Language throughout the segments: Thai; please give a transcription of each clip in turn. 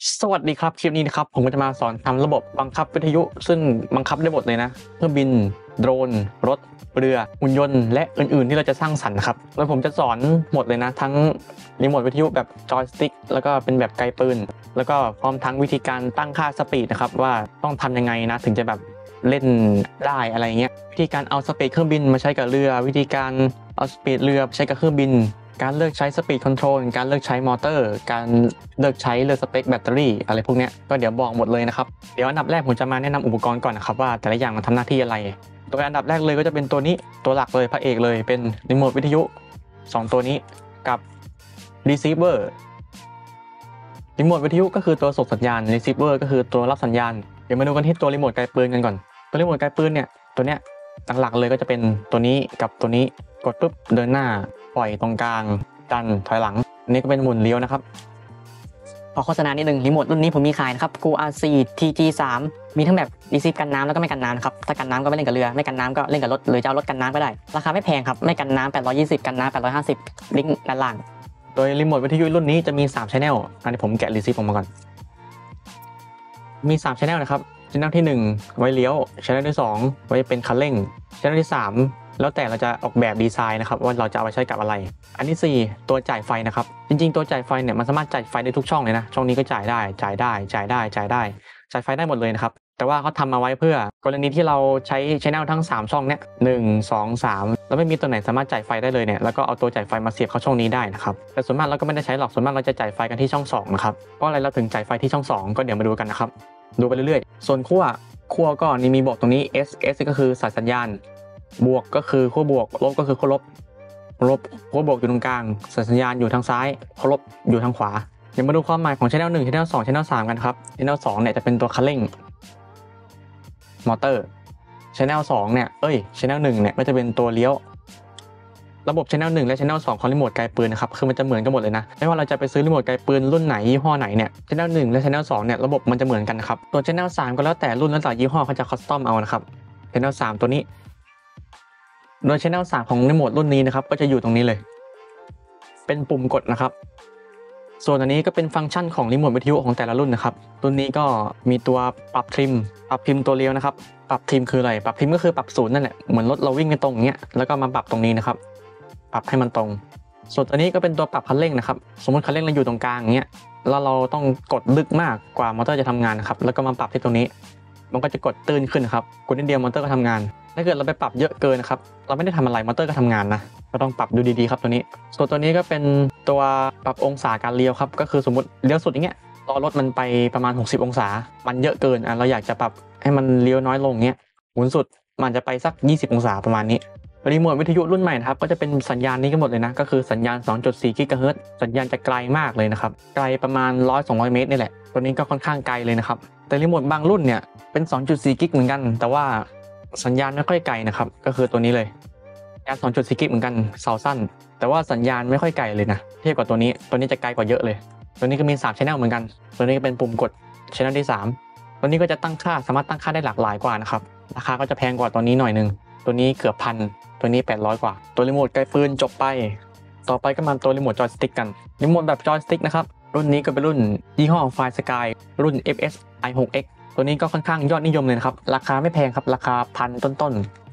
สวัสดีครับคลิปนี้นะครับผมก็จะมาสอนทำระบบบังคับวิทยุซึ่งบังคับได้หมดเลยนะเครื่องบินโดรนรถเรือหุ่นยนต์และอื่นๆที่เราจะสร้างสรรค์ครับโดยผมจะสอนหมดเลยนะทั้งรีโมทวิทยุแบบจอยสติ๊กแล้วก็เป็นแบบไกปืนแล้วก็พร้อมทั้งวิธีการตั้งค่าสปีดนะครับว่าต้องทำยังไงนะถึงจะแบบเล่นได้อะไรเงี้ยวิธีการเอาสปีดเครื่องบินมาใช้กับเรือวิธีการเอาสปีดเรือใช้กับเครื่องบินการเลือกใช้สปีดคอนโทรลการเลือกใช้มอเตอร์การเลือกใช้เลือกสเปคแบตเตอรี่อะไรพวกนี้ก็เดี๋ยวบอกหมดเลยนะครับเดี๋ยวอันดับแรกผมจะมาแนะนำอุปกรณ์ก่อนนะครับว่าแต่ละอย่างมันทำหน้าที่อะไรโดยอันดับแรกเลยก็จะเป็นตัวนี้ตัวหลักเลยพระเอกเลยเป็นรีโมทวิทยุ2ตัวนี้กับรีเซิเวอร์รีโมทวิทยุก็คือตัวส่งสัญญาณรีเซิเวอร์ก็คือตัวรับสัญญาณเดี๋ยวมาดูกันที่ตัวรีโมทไกลปืนกันก่อนตัวรีโมทไกลปืนเนี่ยตัวเนี้ยหลักๆเลยก็จะเป็นตัวนี้กับตัวนี้กดปุ๊บเดินหน้าปล่อยตรงกลางดันถอยหลังอันนี้ก็เป็นหมุนเลี้ยวนะครับขอโฆษณานิดนึงรีโมทรุ่นนี้ผมมีขายนะครับ GoRC TG3 มีทั้งแบบรีซีฟกันน้ำแล้วก็ไม่กันน้ำนะครับถ้ากันน้ำก็ไม่เล่นกับเรือไม่กันน้ำก็เล่นกับรถหรือจะเอารถกันน้ำก็ได้ราคาไม่แพงครับไม่กันน้ำ820กันน้ำ850ลิงก์ด้านล่างโดยรีโมทวิทยุรุ่นนี้จะมี3 Channel อันนี้ผมแกะรีซีฟออกมาก่อนมี3 Channel นะครับ Channel ที่1ไว้เลี้ยว Channel ที่2ไว้เป็นคันเร่ง Channel ที่3แล้วแต่เราจะออกแบบดีไซน์นะครับว่าเราจะเอาไปใช้กับอะไรอันที่4ตัวจ่ายไฟนะครับจริงๆตัวจ่ายไฟเนี่ยมันสามารถจ่ายไฟได้ทุกช่องเลยนะช่องนี้ก็จ่ายได้จ่ายไฟได้หมดเลยนะครับแต่ว่าเขาทำมาไว้เพื่อกรณีที่เราใช้ Channel ทั้ง3ช่องเนี่ย1 2 3แล้วไม่มีตัวไหนสามารถจ่ายไฟได้เลยเนี่ยแล้วก็เอาตัวจ่ายไฟมาเสียบเข้าช่องนี้ได้นะครับแต่ส่วนมากเราก็ไม่ได้ใช้หรอกส่วนมากเราจะจ่ายไฟกันที่ช่อง2นะครับเพราะอะไรเราถึงจ่ายไฟที่ช่อง2ก็เดี๋ยวมาดูกันนะครับดูไปเรื่อยๆส่วนขั้วก็นี่มีบอกตรงนี้ S ก็คือสายสัญญาณบวกก็คือขั้วบวกลบก็คือขั้วลบขั้วบวกอยู่ตรงกลางสายสัญญาณอยู่ทางซ้ายขั้วลบอยู่ทางขวาเดี๋ยวมาดูความหมายของ Channel 1 Channel 2 Channel 3กันครับ Channel 2เนี่ยจะเป็นตัวคันเร่งมอเตอร์ Channel 2เนี่ยChannel 1เนี่ยก็จะเป็นตัวเลี้ยวระบบ Channel 1และ Channel 2ของรีโมทไกลปืนนะครับคือมันจะเหมือนกันหมดเลยนะไม่ว่าเราจะไปซื้อรีโมทไกลปืนรุ่นไหนยี่ห้อไหนเนี่ย Channel 1และ Channel 2เนี่ยระบบมันจะเหมือนกันครับตัว Channel 3ก็แล้วแต่รุ่นแล้วแต่ยี่ห้อเขาจะคัสตอมเอานะครับ Channel 3ตัวนี้โดย Channel 3ของรีโมทรุ่นนี้นะครับก็จะอยู่ตรงนี้เลยเป็นปุ่มกดนะครับส่วนอันนี้ก็เป็นฟังก์ชันของรีโมทวิทยุของแต่ละรุ่นนะครับรุ่นนี้ก็มีตัวปรับทริมตัวเลี้ยวนะครับปรับทริมคืออะไรปรับทริมก็คือปรับศูนย์นั่นแหละเหมือนรถเราวิ่งกันตรงเงี้ยแล้วก็มาปรับตรงนี้นะครับปรับให้มันตรงส่วนตัวนี้ก็เป็นตัวปรับคันเร่งนะครับสมมติคันเร่งเราอยู่ตรงกลางเงี้ยแล้วเราต้องกดลึกมากกว่ามอเตอร์จะทำงานนะครับแล้วก็มาปรับที่ตรงนี้มันก็จะกดตื้นขึ้นครับกดนิดเดียวมอเตอร์ก็ทำงานถ้าเกิดเราไปปรับเยอะเกินนะครับเราไม่ได้ทำอะไรมอเตอร์ก็ทำงานนะก็ต้องปรับดูดีๆครับตัวนี้ส่วนตัวนี้ก็เป็นตัวปรับองศาการเลี้ยวครับก็คือสมมติเลี้ยวสุดอย่างเงี้ยรอรถมันไปประมาณ60องศามันเยอะเกินเราอยากจะปรับให้มันเลี้ยวน้อยลงเงี้ยหมุนสุดมันจะไปสัก20องศาประมาณนี้รีโมทวิทยุรุ่นใหม่นะครับก็จะเป็นสัญญาณนี้กันหมดเลยนะก็คือสัญญาณ 2.4 กิกะเฮิรตซ์สัญญาณจะไกลมากเลยนะครับไกลประมาณ 100-200 เมตรนี่แหละตัวนี้ก็ค่อนข้างไกลเลยนะครับแต่รีโมทบางรุ่นเนี่ยเป็น 2.4 กิกเหมือนกันแต่ว่าสัญญาณไม่ค่อยไกลนะครับก็คือตัวนี้เลยสัญญาณ 2.4 กิกเหมือนกันเสาสั้นแต่ว่าสัญญาณไม่ค่อยไกลเลยนะเทียบกับตัวนี้จะไกลกว่าเยอะเลยตัวนี้ก็มี3 Channel เหมือนกันตัวนี้ก็เป็นปุ่มกด Channel ที่3ตัวนี้ก็จะตั้งค่าสามารถตั้งค่าได้หลากหลายกว่านะครับราคาก็จะแพงกว่าตัวนี้หน่อยนึงตัวนี้เกือบพันตัวนี้800กว่าตัวรีโมทไกลปืนจบไปต่อไปก็มาตัวรีโมทจอยสติ๊กกันรีโมทแบบจอยสติ๊กนะครับรุ่นนี้ก็เป็นรุ่นยี่ห้อ Fire Sky รุ่น FS i6X ตัวนี้ก็ค่อนข้างยอดนิยมเลยนะครับราคาไม่แพงครับราคาพันต้น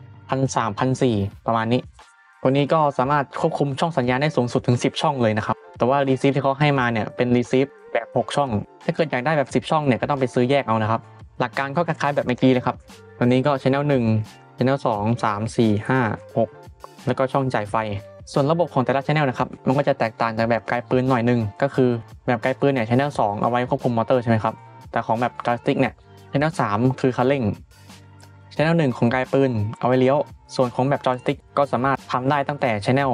1,300-1,400ประมาณนี้ตัวนี้ก็สามารถควบคุมช่องสัญญาณได้สูงสุดถึง10ช่องเลยนะครับแต่ว่ารีซีฟที่เขาให้มาเนี่ยเป็นรีซีฟแบบ6ช่องถ้าเกิดอยากได้แบบ10ช่องเนี่ยก็ต้องไปซื้อแยกเอานะครับหลักการก็คล้ายๆแบบเมื่อกี้เลยครับตัวนี้ก็ Channel 1 Channel 2 3 4 5 6แล้วก็ช่องจ่ายไฟส่วนระบบของแต่ละ Channel นะครับมันก็จะแตกต่างจากแบบไกลปืนหน่อยนึงก็คือแบบไกลปืนเนี่ย Channel 2เอาไว้ควบคุมมอเตอร์ใช่ไหมครับแต่ของแบบจอยสติ๊กเนี่ย Channel 3คือคันเร่ง Channel 1ของไกลปืนเอาไว้เลี้ยวส่วนของแบบจอยสติ๊กก็สามารถทำได้ตั้งแต่ Channel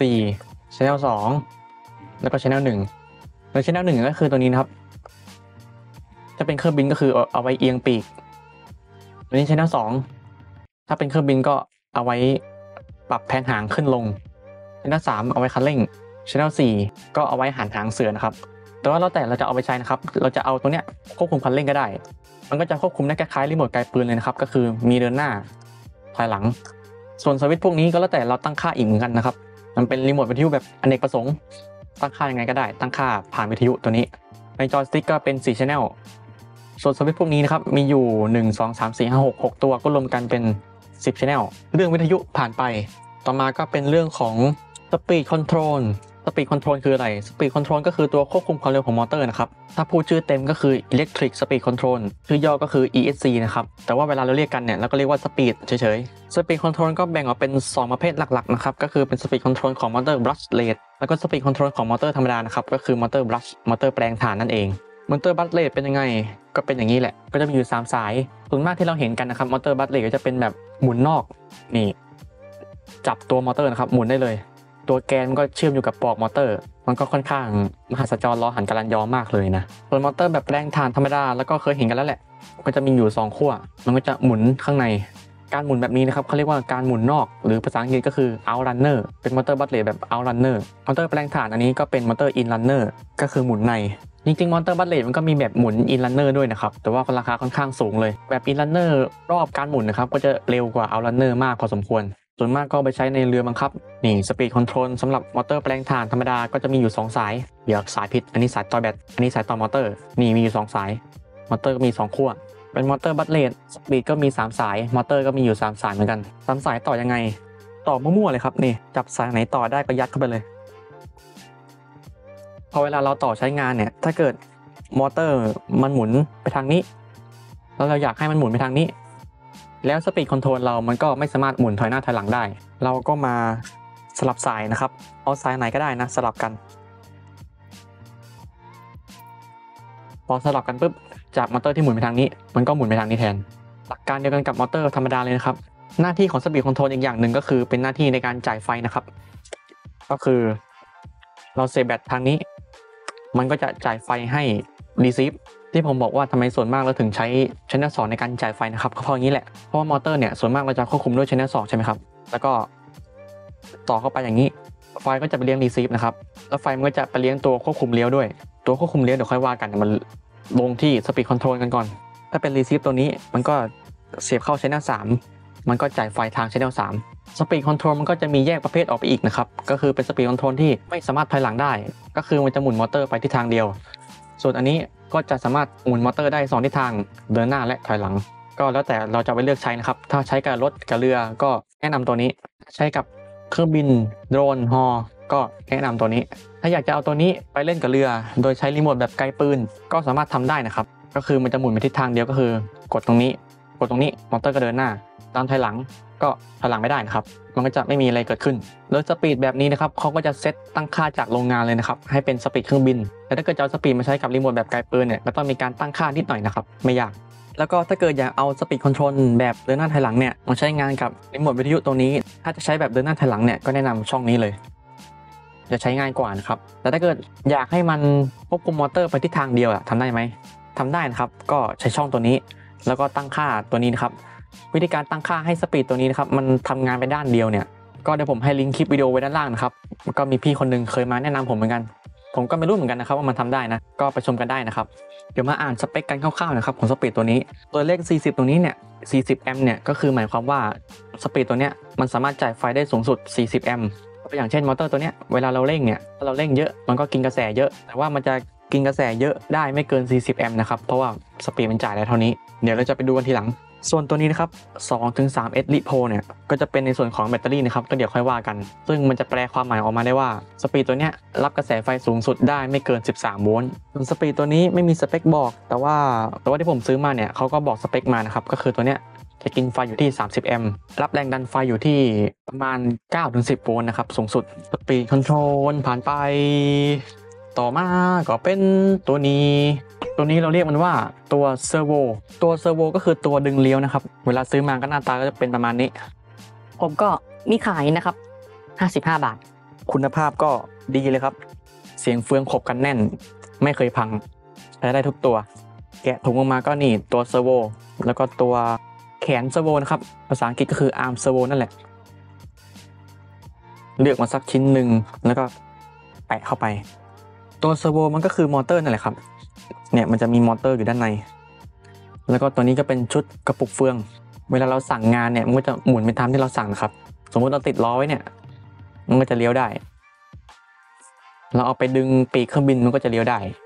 4 Channel 2แล้วก็ Channel 1โดย Channel 1ก็คือตัวนี้นะครับถ้าเป็นเครื่องบินก็คือเอาไว้เอียงปีกตัวนี้ Channel 2ถ้าเป็นเครื่องบินก็เอาไว้ปรับแผนหางขึ้นลง Channel 3เอาไว้คันเร่ง Channel 4ก็เอาไว้หันหางเสือนะครับแต่ว่าเราจะเอาไปใช้นะครับเราจะเอาตัวเนี้ยควบคุมคันเร่งก็ได้มันก็จะควบคุมได้คล้ายๆรีโมทไกลปืนเลยนะครับก็คือมีเดินหน้าถอยหลังส่วนสวิตช์พวกนี้ก็แล้วแต่เราตั้งค่าอีกเหมือนกันนะครับมันเป็นรีโมทวิทยุแบบอเนกประสงค์ตั้งค่ายังไงก็ได้ตั้งค่าผ่านวิทยุตัวนี้ในจอยสติ๊กก็เป็น4 channel ส่วนสวิตช์พวกนี้นะครับมีอยู่1 2 3 4 5 6 6ตัวก็รวมกันเป็น10 channel เรื่องวิทยุผ่านไปต่อมาก็เป็นเรื่องของ Speed Control Speed Control คืออะไร Speed Control ก็คือตัวควบคุมความเร็วของมอเตอร์นะครับถ้าพูดชื่อเต็มก็คือ Electric Speed Control ชื่อย่อก็คือ ESC นะครับแต่ว่าเวลาเราเรียกกันเนี่ยเราก็เรียกว่า Speed เฉยๆ Speed Control ก็แบ่งออกเป็น2ประเภทหลักๆนะครับก็คือเป็น Speed Control ของมอเตอร์ Brushless แล้วก็ Speed Control ของมอเตอร์ธรรมดานะครับก็คือมอเตอร์ Brush มอเตอร์แปลงถ่านนั่นเองมอเตอร์ Brushless เป็นยังไงก็เป็นอย่างนี้แหละก็จะมีอยู่3 สายส่วนมากที่เราเห็นกันนะครับมอเตอร์ Brushless ก็จะเป็นแบบหมุนนอกนี่จับตัวมอเตอร์นะครับหมุนได้เลยตัวแกนมันก็เชื่อมอยู่กับปลอกมอเตอร์มันก็ค่อนข้างมหัศจรรย์ล้อหันกาลันยอมากเลยนะส่วนมอเตอร์แบบแรงถ่านธรรมดาแล้วก็เคยเห็นกันแล้วแหละก็จะมีอยู่2 ขั้วมันก็จะหมุนข้างในการหมุนแบบนี้นะครับเขาเรียกว่าการหมุนนอกหรือภาษาอังกฤษก็คือ out runner เป็นมอเตอร์บัตเลสแบบ out runner มอเตอร์แรงถ่านอันนี้ก็เป็นมอเตอร์ in runner ก็คือหมุนในจริงๆมอเตอร์บัตเลสมันก็มีแบบหมุน in runner ด้วยนะครับแต่ว่าราคาค่อนข้างสูงเลยแบบ in runner รอบการหมุนนะครับก็จะเร็วกว่า out runner มากพอสมควรส่วนมากก็ไปใช้ในเรือบังคับนี่สปีดคอนโทรลสำหรับมอเตอร์แปลงถ่านธรรมดาก็จะมีอยู่2 สายเดี๋ยวสายผิดอันนี้สายต่อแบตอันนี้สายต่อมอเตอร์นี่มีอยู่2 สายมอเตอร์ก็มี2 ขั้วเป็นมอเตอร์บัตเลสสปีดก็มี3 สายมอเตอร์ก็มีอยู่3 สายเหมือนกัน3 สายต่อยังไงต่อมั่วๆเลยครับนี่จับสายไหนต่อได้ก็ยัดเข้าไปเลยพอเวลาเราต่อใช้งานเนี่ยถ้าเกิดมอเตอร์มันหมุนไปทางนี้แล้วเราอยากให้มันหมุนไปทางนี้แล้วสปีดคอนโทรลเรามันก็ไม่สามารถหมุนถอยหน้าถอยหลังได้เราก็มาสลับสายนะครับเอาสายไหนก็ได้นะสลับกันพอสลับกันปุ๊บจากมอเตอร์ที่หมุนไปทางนี้มันก็หมุนไปทางนี้แทนหลักการเดียวกันกับมอเตอร์ธรรมดาเลยนะครับหน้าที่ของสปีดคอนโทรลอีกอย่างหนึ่งก็คือเป็นหน้าที่ในการจ่ายไฟนะครับก็คือเราเสียบแบตทางนี้มันก็จะจ่ายไฟให้รีซีฟที่ผมบอกว่าทำไมส่วนมากเราถึงใช้ Channel 2ในการจ่ายไฟนะครับก็เพราะอย่างนี้แหละเพราะว่ามอเตอร์เนี่ยส่วนมากเราจะควบคุมด้วย Channel 2ใช่ไหมครับแล้วก็ต่อเข้าไปอย่างนี้ไฟก็จะไปเลี้ยงรีซีฟนะครับแล้วไฟมันก็จะไปเลี้ยงตัวควบคุมเลี้ยวด้วยตัวควบคุมเลี้ยวเดี๋ยวค่อยว่ากันมันลงที่สปีดคอนโทรลกันก่อนถ้าเป็นรีซีฟตัวนี้มันก็เสียบเข้า Channel 3มันก็จ่ายไฟทาง Channel 3สปีดคอนโทรลมันก็จะมีแยกประเภทออกไปอีกนะครับก็คือเป็นสปีดคอนโทรลที่ไม่สามารถถอยหลังได้ก็คือมันจะหมุนมอเตอร์ไปทิศทางเดียวส่วนอันนี้ก็จะสามารถหมุนมอเตอร์ได้2 ทิศทางเดินหน้าและถอยหลังก็แล้วแต่เราจะไปเลือกใช้นะครับถ้าใช้กับรถกับเรือก็แนะนำตัวนี้ใช้กับเครื่องบินโดรนฮอก็แนะนำตัวนี้ถ้าอยากจะเอาตัวนี้ไปเล่นกับเรือโดยใช้รีโมทแบบไกลปืนก็สามารถทำได้นะครับก็คือมันจะหมุนไปทิศทางเดียวก็คือกดตรงนี้มอเตอร์ก็เดินหน้าตามถอยหลังก็ถอยหลังไม่ได้นะครับมันก็จะไม่มีอะไรเกิดขึ้นโดยสปีดแบบนี้นะครับเขาก็จะเซตตั้งค่าจากโรงงานเลยนะครับให้เป็นสปีดเครื่องบินแต่ถ้าเกิดจะเอาสปีดมาใช้กับรีโมทแบบไกลปืนเนี่ยก็ต้องมีการตั้งค่านิดหน่อยนะครับไม่ยากแล้วก็ถ้าเกิดอยากเอาสปีดคอนโทรลแบบเดินหน้าถอยหลังเนี่ยมาใช้งานกับรีโมทวิทยุตัวนี้ถ้าจะใช้แบบเดินหน้าถอยหลังเนี่ยก็แนะนำช่องนี้เลยจะใช้ง่ายกว่านะครับแต่ถ้าเกิดอยากให้มันควบคุมมอเตอร์ไปทิศทางเดียวทำได้ไหมทำได้นะครับก็ใช้ช่องตัวนี้แล้วก็ตั้งค่าตัวนี้นะครับวิธีการตั้งค่าให้สปีดตัวนี้นะครับมันทำงานไปด้านเดียวเนี่ยก็เดี๋ยวผมให้ลิงก์คลิปวิดีโอไว้ด้านล่างนะครับก็มีพี่คนนึงเคยมาแนะนำผมเหมือนกันผมก็ไม่รู้เหมือนกันนะครับว่ามันทำได้นะก็ไปชมกันได้นะครับเดี๋ยวมาอ่านสเปคกันคร่าวๆนะครับของสปีดตัวนี้ตัวเลข40ตรงนี้เนี่ย40แอมป์เนี่ยก็คือหมายความว่าสปีดตัวเนี้ยมันสามารถจ่ายไฟได้สูงสุด40แอมป์อย่างเช่นมอเตอร์ตัวเนี้ยเวลาเราเร่งเนี่ยถ้าเราเร่งเยอะมันก็กินกระแสเยอะแต่ว่ามันจะกินกระแสเยอะได้ไม่เกิน40แอมป์นะครับเพราะว่าสปีดมันจ่ายได้เท่านี้เดี๋ยวเราจะไปดูกันทีหลังส่วนตัวนี้นะครับ 2-3S LiPo เนี่ยก็จะเป็นในส่วนของแบตเตอรี่นะครับก็เดี๋ยวค่อยว่ากันซึ่งมันจะแปลความหมายออกมาได้ว่าสปีดตัวเนี้ยรับกระแสไฟสูงสุดได้ไม่เกิน13โวลต์ส่วนสปีดตัวนี้ไม่มีสเปคบอกแต่ว่าที่ผมซื้อมาเนี่ยเขาก็บอกสเปคมานะครับก็คือตัวเนี้ยจะกินไฟอยู่ที่30แอมป์รับแรงดันไฟอยู่ที่ประมาณ 9-10 โวลต์นะครับสูงสุดสปีดคอนโทรลผ่านไปต่อมาก็เป็นตัวนี้เราเรียกมันว่าตัวเซอร์โวก็คือตัวดึงเลี้ยวนะครับเวลาซื้อมาก็หน้าตาก็จะเป็นประมาณนี้ผมก็มีขายนะครับ55 บาทคุณภาพก็ดีเลยครับเสียงเฟืองขบกันแน่นไม่เคยพังใช้ได้ทุกตัวแกะถุงออกมาก็นี่ตัวเซอร์โวแล้วก็ตัวแขนเซอร์โวนะครับภาษาอังกฤษก็คืออาร์มเซอร์โวนั่นแหละเลือกมาสักชิ้นหนึ่งแล้วก็แปะเข้าไปตัวเซอร์โวมันก็คือมอเตอร์นั่นแหละครับเนี่ยมันจะมีมอเตอร์อยู่ด้านในแล้วก็ตัวนี้ก็เป็นชุดกระปุกเฟืองเวลาเราสั่งงานเนี่ยมันก็จะหมุนไปตามที่เราสั่งนะครับสมมติเราติดล้อไว้เนี่ยมันก็จะเลี้ยวได้เราเอาไปดึงปีกเครื่องบินมันก็จะเลี้ยวได้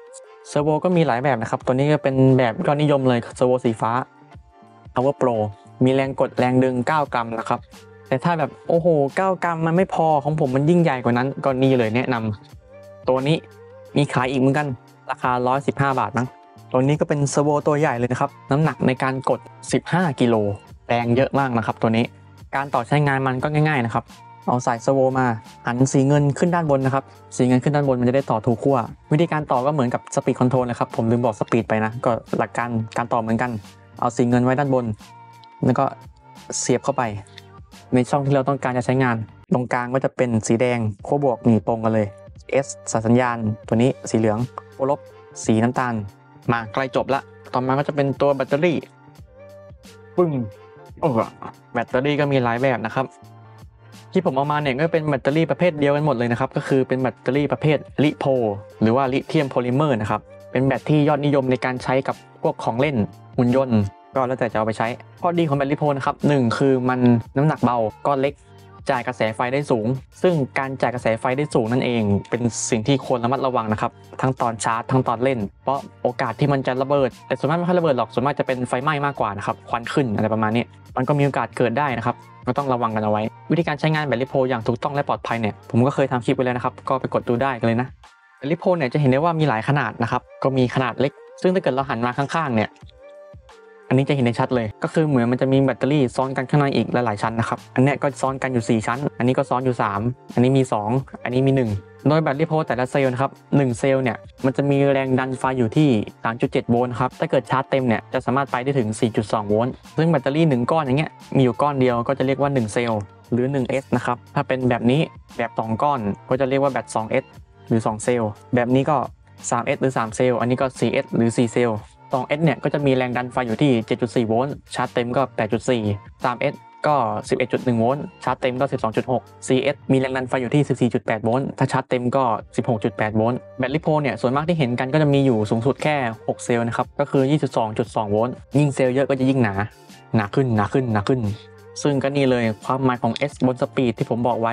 เซอร์โวก็มีหลายแบบนะครับตัวนี้ก็เป็นแบบยอดนิยมเลยเซอร์โวสีฟ้า Power Pro มีแรงกดแรงดึง9 กรัมนะครับแต่ถ้าแบบโอ้โห9 กรัมมันไม่พอของผมมันยิ่งใหญ่กว่านั้นก็นี่เลยแนะนำตัวนี้มีขายอีกเหมือนกันราคา115 บาทมั้งตัวนี้ก็เป็นเซอร์โวตัวใหญ่เลยนะครับน้ำหนักในการกด15 กิโลแรงเยอะมากนะครับตัวนี้การต่อใช้งานมันก็ง่ายๆนะครับเอาสายเซอร์โวมาหันสีเงินขึ้นด้านบนนะครับสีเงินขึ้นด้านบนมันจะได้ต่อถูกขั้ววิธีการต่อก็เหมือนกับสปีดคอนโทรลนะครับผมลืมบอกสปีดไปนะก็หลักการต่อเหมือนกันเอาสีเงินไว้ด้านบนแล้วก็เสียบเข้าไปในช่องที่เราต้องการจะใช้งานตรงกลางก็จะเป็นสีแดงขั้วบวกตรงกันเลย S สายสัญญาณตัวนี้สีเหลืองขั้วลบสีน้ำตาลมาใกล้จบละต่อมาก็จะเป็นตัวแบตเตอรี่ปึ้งแบตเตอรี่ก็มีหลายแบบนะครับที่ผมเอามาเนี่ยก็เป็นแบตเตอรี่ประเภทเดียวกันหมดเลยนะครับก็คือเป็นแบตเตอรี่ประเภทลิโพหรือว่าลิเธียมโพลิเมอร์นะครับเป็นแบตที่ยอดนิยมในการใช้กับพวกของเล่นหุ่นยนต์ก็แล้วแต่จะเอาไปใช้ข้อดีของแบตลิโพนะครับ1คือมันน้ำหนักเบาก้อนเล็กจ่ายกระแสไฟได้สูงซึ่งการจ่ายกระแสไฟได้สูงนั่นเองเป็นสิ่งที่ควรระมัดระวังนะครับทั้งตอนชาร์จทั้งตอนเล่นเพราะโอกาสที่มันจะระเบิดแต่ส่วนมากไม่ค่อยระเบิดหรอกส่วนมากจะเป็นไฟไหม้มากกว่านะครับควันขึ้นอะไรประมาณนี้มันก็มีโอกาสเกิดได้นะครับก็ต้องระวังกันเอาไว้วิธีการใช้งานแบตลิโพอย่างถูกต้องและปลอดภัยเนี่ยผมก็เคยทำคลิปไว้แล้วนะครับก็ไปกดดูได้กันเลยนะแบตลิโพเนี่ยจะเห็นได้ว่ามีหลายขนาดนะครับก็มีขนาดเล็กซึ่งถ้าเกิดเราหันมาข้างๆเนี่ยอันนี้จะเห็นได้ชัดเลยก็คือเหมือนมันจะมีแบตเตอรี่ซ้อนกันข้างในอีกหลายๆชั้นนะครับอันนี้ก็ซ้อนกันอยู่4ชั้นอันนี้ก็ซ้อนอยู่3อันนี้มี2อันนี้มี1โดยแบตลิโพแต่ละเซลล์นะครับ1เซลล์เนี่ยมันจะมีแรงดันไฟอยู่ที่ 3.7 โวลต์ครับถ้าเกิดชาร์จเต็มเนี่ยจะสามารถไปได้ถึง 4.2 โวลต์ซึ่งแบตเตอรี่1ก้อนอย่างเงี้ยมีอยู่ก้อนเดียวก็จะเรียกว่า1เซลล์หรือ 1S นะครับถ้าเป็นแบบนี้แบบ2ก้อนก็จะเรียกว่าแบต 2S หรือ2เซลล์แบบนี้ก็ 3S หรือ3เซลล์อันนี้ก็ 4S หรือ4เซลล์2S เนี่ยก็จะมีแรงดันไฟอยู่ที่ 7.4 โวลต์ชาร์จเต็มก็ 8.4 3S ก็ 11.1 โวลต์ชาร์จเต็มก็ 12.6 4S มีแรงดันไฟอยู่ที่ 14.8 โวลต์ถ้าชาร์จเต็มก็ 16.8 โวลต์แบตลิโพเนี่ยส่วนมากที่เห็นกันก็จะมีอยู่สูงสุดแค่6เซลล์นะครับก็คือ 22.2 โวลต์ยิ่งเซลล์เยอะก็จะยิ่งหนาขึ้นซึ่งก็นี่เลยความหมายของ S บนสปีดที่ผมบอกไว้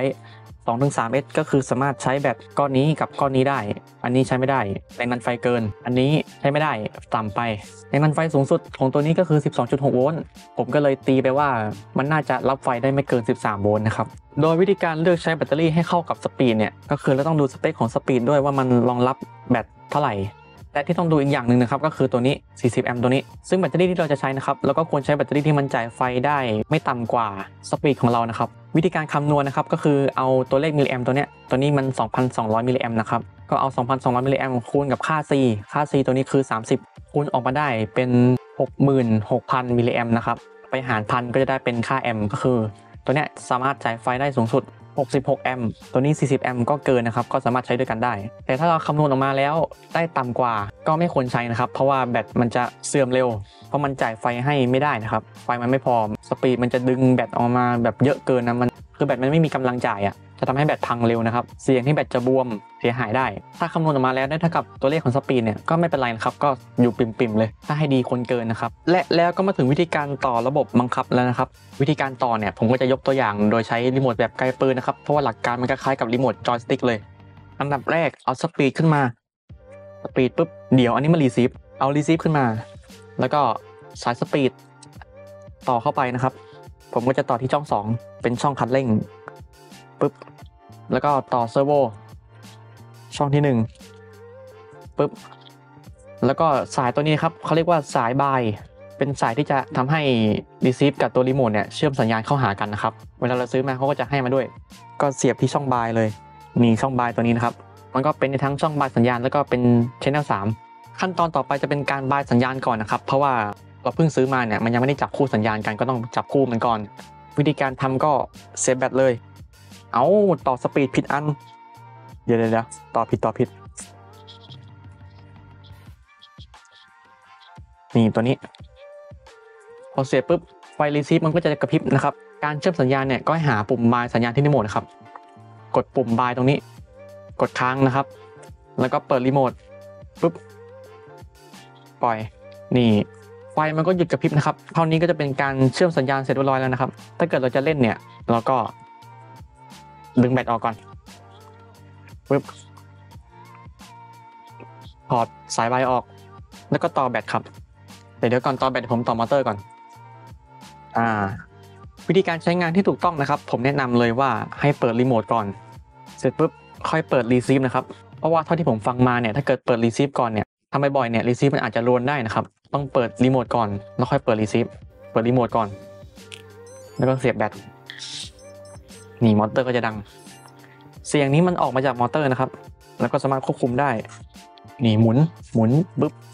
2-3S ก็คือสามารถใช้แบตก้อนนี้กับก้อนนี้ได้อันนี้ใช้ไม่ได้แรงดันไฟเกินอันนี้ใช้ไม่ได้ต่ำไปแรงดันไฟสูงสุดของตัวนี้ก็คือ 12.6 โวลต์ผมก็เลยตีไปว่ามันน่าจะรับไฟได้ไม่เกิน 13 โวลต์นะครับโดยวิธีการเลือกใช้แบตเตอรี่ให้เข้ากับสปีดเนี่ยก็คือเราต้องดูสเปคของสปีดด้วยว่ามันรองรับแบตเท่าไหร่และที่ต้องดูอีกอย่างหนึ่งนะครับก็คือตัวนี้40 แอมป์ตัวนี้ซึ่งแบตเตอรี่ที่เราจะใช้นะครับเราก็ควรใช้แบตเตอรี่ที่มันจ่ายไฟได้ไม่ต่ำกว่าสปีดของเรานะครับวิธีการคำนวณนะครับก็คือเอาตัวเลขมิลลิแอมป์ตัวนี้มัน 2,200 มิลลิแอมป์นะครับก็เอา 2,200 มิลลิแอมป์คูณกับค่า C ตัวนี้คือ30คูณออกมาได้เป็น 66,000 มิลลิแอมป์นะครับไปหารพันก็จะได้เป็นค่าแอมป์ก็คือตัวเนี้ยสามารถจ่ายไฟได้สูงสุด66 แอมป์ตัวนี้40 แอมป์ก็เกินนะครับก็สามารถใช้ด้วยกันได้แต่ถ้าเราคำนวณออกมาแล้วได้ต่ำกว่าก็ไม่ควรใช้นะครับเพราะว่าแบตมันจะเสื่อมเร็วเพราะมันจ่ายไฟให้ไม่ได้นะครับไฟมันไม่พอสปีดมันจะดึงแบตออกมาแบบเยอะเกินนะมันคือแบตมันไม่มีกำลังจ่ายจะทำให้แบตพังเร็วนะครับเสี่ยงที่แบตจะบวมเสียหายได้ถ้าคำนวณออกมาแล้วได้เท่ากับตัวเลขของสปีดเนี่ยก็ไม่เป็นไรนะครับก็อยู่ปิ่มๆเลยถ้าให้ดีคนเกินนะครับและแล้วก็มาถึงวิธีการต่อระบบบังคับแล้วนะครับวิธีการต่อเนี่ยผมก็จะยกตัวอย่างโดยใช้รีโมทแบบไกลปืนนะครับเพราะว่าหลักการมันคล้ายกับรีโมทจอยสติ๊กเลยอันดับแรกเอาสปีดขึ้นมาสปีดปุ๊บเดี๋ยวอันนี้มารีซีฟเอารีซีฟขึ้นมาแล้วก็สายสปีดต่อเข้าไปนะครับผมก็จะต่อที่ช่อง2เป็นช่องคันเร่งปุ๊บแล้วก็ต่อเซอร์โวช่องที่1ปุ๊บแล้วก็สายตัวนี้ครับเขาเรียกว่าสายบายเป็นสายที่จะทำให้รีซีฟกับตัวรีโมทเนี่ยเชื่อมสัญญาณเข้าหากันนะครับเวลาเราซื้อมาเขาก็จะให้มาด้วยก็เสียบที่ช่องบายเลยมีช่องบายตัวนี้นะครับมันก็เป็นในทั้งช่องบายสัญญาณแล้วก็เป็น Channel 3ขั้นตอนต่อไปจะเป็นการบายสัญญาณก่อนนะครับเพราะว่าเราเพิ่งซื้อมาเนี่ยมันยังไม่ได้จับคู่สัญญาณกันก็ต้องจับคู่มันก่อนวิธีการทำก็เซฟแบตเลยเอาต่อสปีดผิดอันเดี๋ยวต่อผิดนี่ตัวนี้พอเสียบปุ๊บไฟรีซีฟมันก็จะกระพริบนะครับการเชื่อมสัญญาณเนี่ยก็ให้หาปุ่มบายสัญญาณที่รีโมทนะครับกดปุ่มบายตรงนี้กดค้างนะครับแล้วก็เปิดรีโมทปุ๊บปล่อยนี่ไฟมันก็หยุดกระพริบนะครับเท่านี้ก็จะเป็นการเชื่อมสัญญาณเสร็จเรียบร้อยแล้วนะครับถ้าเกิดเราจะเล่นเนี่ยเราก็ดึงแบตออกก่อนปึ๊บพออดสายไฟออกแล้วก็ต่อแบตครับเดี๋ยวก่อนต่อแบตผมต่อมอเตอร์ก่อนวิธีการใช้งานที่ถูกต้องนะครับผมแนะนำเลยว่าให้เปิดรีโมทก่อนเสร็จปุ๊บค่อยเปิดรีซีฟนะครับเพราะว่าเท่าที่ผมฟังมาเนี่ยถ้าเกิดเปิดรีซีฟก่อนเนี่ยทำบ่อยๆเนี่ยรีซีฟมันอาจจะรวนได้นะครับต้องเปิดรีโมทก่อนแล้วค่อยเปิดรีซีฟเปิดรีโมทก่อนแล้วก็เสียบแบตนี่มอเตอร์ก็จะดังเสียงนี้มันออกมาจากมอเตอร์นะครับแล้วก็สามารถควบคุมได้นี่หมุนปึ๊บ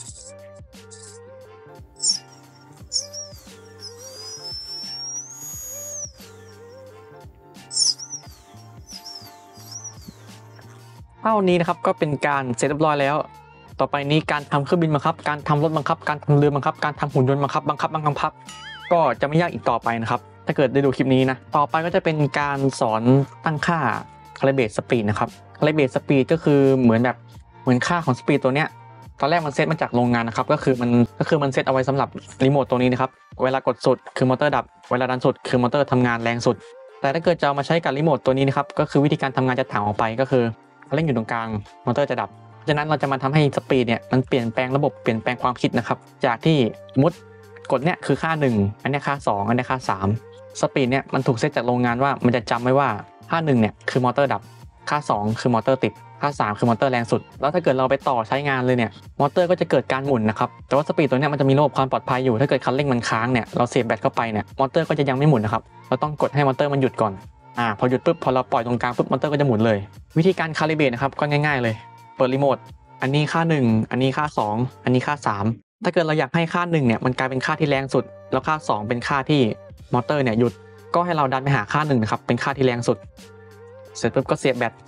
เท่านี้นะครับก็เป็นการเสร็จเรียบร้อยแล้วต่อไปนี้การทำเครื่องบินบังคับการทำรถบังคับการทำเรือบังคับการทำหุ่นยนต์บังคับก็จะไม่ยากอีกต่อไปนะครับถ้าเกิดได้ดูคลิปนี้นะต่อไปก็จะเป็นการสอนตั้งค่า calibrate speed นะครับ calibrate speed ก็คือเหมือนค่าของ speed ตัวเนี้ยตอนแรกมันเซตมาจากโรงงานนะครับก็คือมันเซตเอาไว้สำหรับรีโมทตัวนี้นะครับเวลากดสุดคือมอเตอร์ดับเวลาดันสุดคือมอเตอร์ทำงานแรงสุดแต่ถ้าเกิดจะเอามาใช้กับรีโมทตัวนี้นะครับก็คือวิธีการทำงานจะต่างออกไปก็คือเร่งอยู่ตรงกลางมอเตอร์จะดับฉะนั้นเราจะมาทำให้สปีดเนี่ยมันเปลี่ยนแปลงระบบเปลี่ยนแปลงความคิดนะครับจากที่มุดกดเนี่ยคือค่า1อันนี้ค่า2อันนี้ค่า3สปีดเนี่ยมันถูกเซตจากโรงงานว่ามันจะจำไว้ว่าค่า1เนี่ยคือมอเตอร์ดับค่า2คือมอเตอร์ติดค่า3คือมอเตอร์แรงสุดแล้วถ้าเกิดเราไปต่อใช้งานเลยเนี่ยมอเตอร์ก็จะเกิดการหมุนนะครับแต่ว่าสปีดตัวเนี้ยมันจะมีระบบความปลอดภัยอยู่ถ้าเกิดคันเร่งมันค้างเนี่ยเราเสียบแบตเข้าไปเนี่ยมอเตอร์ก็จะยังไม่หมุนนะครับเราต้องกดให้มอเตอร์มันหยุดก่อนพอหยุดปุ๊บพอเราปล่อยตรงกลางปุ๊บมอเตอร์ก็จะหมุนเลยวิธีการคาลิเบรตนะครับก็ง่ายๆเลยเปิดรีโมทอันนี้ค่า1อันนี้ค่า2อันนี้ค่า3ถ้าเกิดเราอยากให้ค่า1เนี่ยมันกลายเป็นค่าที่แรงสุดแล้วค่า2เป็นค่าที่มอเตอร์เนี่ยหยุดก็ให้เราดันไปหาค่า1นะครับเป็นค่าที่แรงสุดเสร็จปุ๊บก็เสียบแบต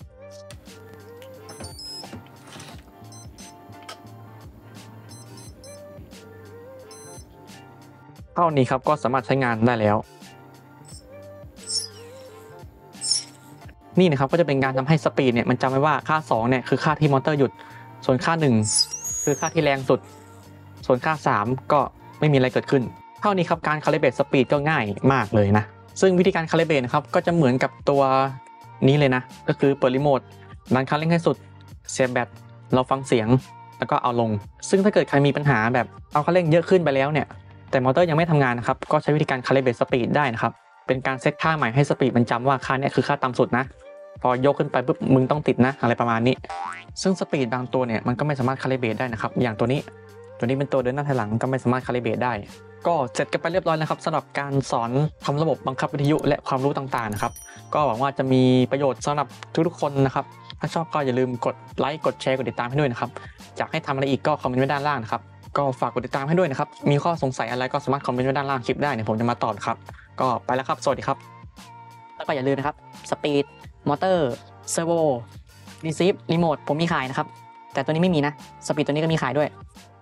เท่านี้ครับก็สามารถใช้งานได้แล้วนี่นะครับก็จะเป็นการทำให้สปีดเนี่ยมันจำไว้ว่าค่า2เนี่ยคือค่าที่มอเตอร์หยุดส่วนค่า1คือค่าที่แรงสุดส่วนค่า3ก็ไม่มีอะไรเกิดขึ้นเท่านี้ครับการคาลิเบรตสปีดก็ง่ายมากเลยนะซึ่งวิธีการคาลิเบรตนะครับก็จะเหมือนกับตัวนี้เลยนะก็คือเปิดรีโมทดันคันเร่งให้สุดเสียบแบตเราฟังเสียงแล้วก็เอาลงซึ่งถ้าเกิดใครมีปัญหาแบบเอาคันเร่งเยอะขึ้นไปแล้วเนี่ยแต่มอเตอร์ยังไม่ทำงานนะครับก็ใช้วิธีการคาลิเบรตสปีดได้นะครับเป็นการเซตค่าใหม่ให้สปีดมันจำว่าค่านี้คือค่าต่ำสุดนะพอยกขึ้นไปปุ๊บมึงต้องติดนะอะไรประมาณนี้ซึ่งสปีดบางตัวเนี่ยมันก็ไม่สามารถคาลิเบรตได้นะครับอย่างตัวนี้เป็นตัวเดินหน้าถอยหลังก็ไม่สามารถคาลิเบรตได้ก็เสร็จกันไปเรียบร้อยแล้วครับสำหรับการสอนทำระบบบังคับวิทยุและความรู้ต่างๆนะครับก็หวังว่าจะมีประโยชน์สำหรับทุกๆคนนะครับถ้าชอบก็อย่าลืมกดไลค์กดแชร์กดติดตามให้ด้วยนะครับอยากให้ทำอะไรอีกก็คอมเมนต์ไว้ด้านล่างนะครับก็ฝากกดติดตามให้ด้วยนะครับมีข้อสงสัยอะไรก็สามารถคอมเมนต์ไว้ด้านล่างคลิปได้เนี่ยผมจะมาตอบครับก็ไปแล้วครับสวัสดีครับแล้วก็อย่าลืมนะครับสปีดมอเตอร์เซอร์โวรีซีฟรีโมทผมมีขายนะครับแต่ตัวนี้ไม่มีนะสปีดตัวนี้ก็มีขายด้วย